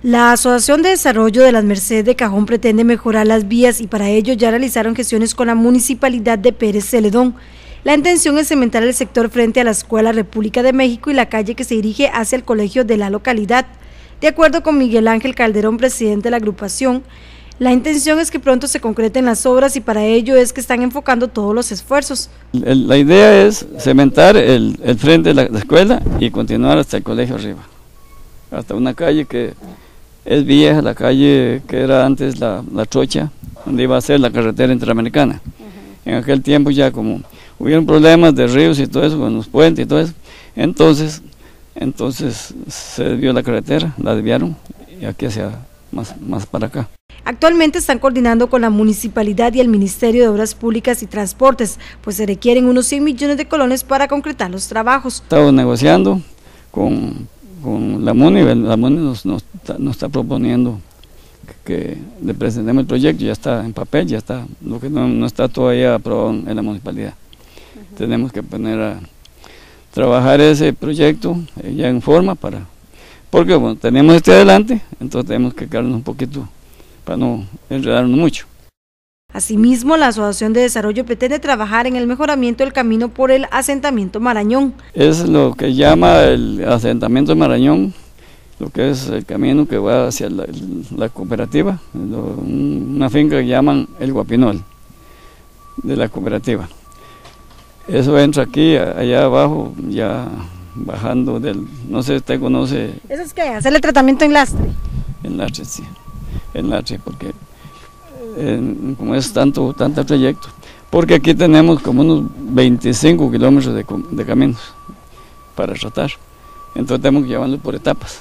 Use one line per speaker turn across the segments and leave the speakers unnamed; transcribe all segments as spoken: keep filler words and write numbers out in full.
La Asociación de Desarrollo de las Mercedes de Cajón pretende mejorar las vías y para ello ya realizaron gestiones con la Municipalidad de Pérez Celedón. La intención es cementar el sector frente a la Escuela República de México y la calle que se dirige hacia el colegio de la localidad. De acuerdo con Miguel Ángel Calderón, presidente de la agrupación, la intención es que pronto se concreten las obras y para ello es que están enfocando todos los esfuerzos.
La idea es cementar el, el frente de la, la escuela y continuar hasta el colegio arriba, hasta una calle que es vieja, la calle que era antes la, la Trocha, donde iba a ser la carretera interamericana. Uh-huh. En aquel tiempo ya como hubieron problemas de ríos y todo eso, con los puentes y todo eso, entonces, entonces se desvió la carretera, la desviaron y aquí hacia más, más para acá.
Actualmente están coordinando con la Municipalidad y el Ministerio de Obras Públicas y Transportes, pues se requieren unos cien millones de colones para concretar los trabajos.
Estamos negociando con, con la MUNI, la MUNI nos, nos, nos está proponiendo que, que le presentemos el proyecto, ya está en papel, ya está, lo que no, no está todavía aprobado en la Municipalidad. Uh-huh. Tenemos que poner a trabajar ese proyecto eh, ya en forma, para porque bueno, tenemos este adelante, entonces tenemos que quedarnos un poquito para no enredarnos mucho.
Asimismo, la Asociación de Desarrollo pretende trabajar en el mejoramiento del camino por el asentamiento Marañón.
Es lo que llama el asentamiento Marañón, lo que es el camino que va hacia la, la cooperativa, lo, una finca que llaman el Guapinol, de la cooperativa. Eso entra aquí, allá abajo, ya bajando del, no sé si usted conoce.
¿Eso es qué? ¿Hacerle tratamiento en lastre?
En lastre, sí. En lastre, porque en, como es tanto, tanto trayecto, porque aquí tenemos como unos veinticinco kilómetros de, de caminos para tratar, entonces tenemos que llevarlo por etapas.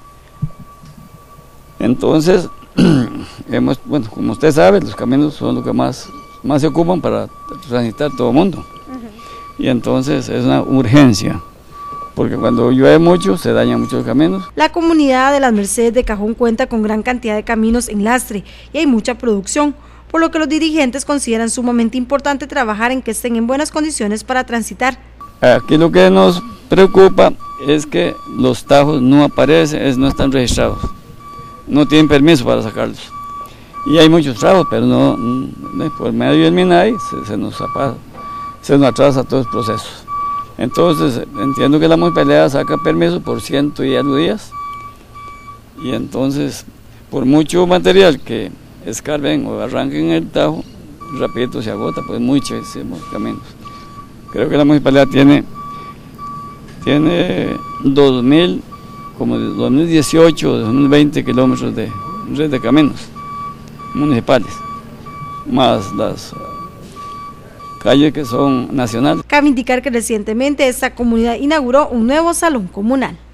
Entonces, hemos, bueno, como usted sabe, los caminos son los que más, más se ocupan para transitar todo el mundo, uh-huh. Y entonces es una urgencia, porque cuando llueve mucho se dañan muchos caminos.
La comunidad de las Mercedes de Cajón cuenta con gran cantidad de caminos en lastre y hay mucha producción, por lo que los dirigentes consideran sumamente importante trabajar en que estén en buenas condiciones para transitar.
Aquí lo que nos preocupa es que los tajos no aparecen, es, no están registrados, no tienen permiso para sacarlos. Y hay muchos trabajos, pero no, no por medio del MINAI se, se, nos apaga, se nos atrasa todo el proceso. Entonces entiendo que la municipalidad saca permiso por ciento y algo días y entonces por mucho material que escarben o arranquen el tajo, rapidito se agota, pues muchísimos caminos. Creo que la municipalidad tiene tiene dos mil, como de dos mil dieciocho, dos mil veinte kilómetros de red de caminos municipales, más las calles que son nacionales.
Cabe indicar que recientemente esta comunidad inauguró un nuevo salón comunal.